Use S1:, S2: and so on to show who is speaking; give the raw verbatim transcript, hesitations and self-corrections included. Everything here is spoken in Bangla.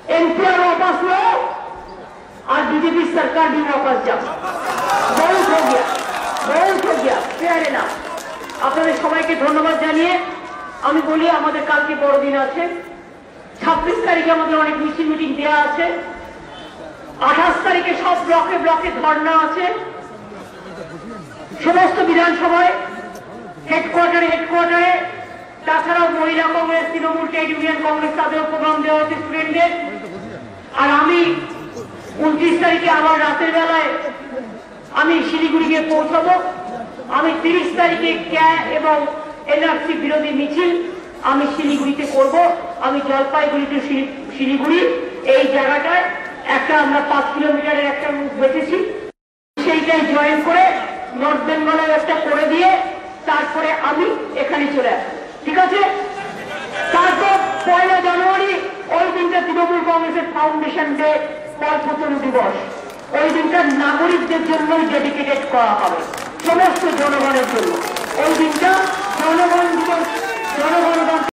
S1: एनपीआर वापस लो और बीजेपी सरकार भी वापस जाओ। बहुत हो गया, बहुत हो गया, फेयर एनाफ। আপনাদের সবাইকে ধন্যবাদ জানিয়ে আমি বলি আমাদের কালকে বড়দিন আছে। ছাব্বিশ তারিখে আমাদের অনেক মিছিল মিটিং দেওয়া আছে। আঠাশ তারিখে সব ব্লকে ব্লকে ধর্ণা আছে। সমস্ত বিধানসভায় হেডকোয়ার্টারে হেডকোয়ার্টারে তাছাড়াও Mahila Congress, Trinamool, trade union Congress তাদের প্রোগ্রাম দেওয়া হচ্ছে স্টুডেন্টদের। আর আমি উনত্রিশ তারিখে আবার রাতের বেলায় আমি শিলিগুড়ি গিয়ে পৌঁছাবো। আমি তিরিশ তারিখে ক্যা এবং এনআরসি বিরোধী মিছিল আমি শিলিগুড়িতে করব। আমি জলপাইগুড়ি টু শিলিগুড়ি এই জায়গাটায় একটা আমরা পাঁচ কিলোমিটারের একটা রুট বেঁচেছি, সেইটাই জয়েন করে নর্থ বেঙ্গলের একটা করে দিয়ে তারপরে আমি এখানে চলে আসবো। ঠিক আছে? তারপর পয়লা জানুয়ারি ওই দিনটা তৃণমূল কংগ্রেসের ফাউন্ডেশন ডে, কল্পতরু দিবস। ওই দিনটা নাগরিকদের জন্যই ডেডিকেটেড করা হবে, সমস্ত জনগণের জন্য। ওই দিনটা জনগণ দিবস, জনগণ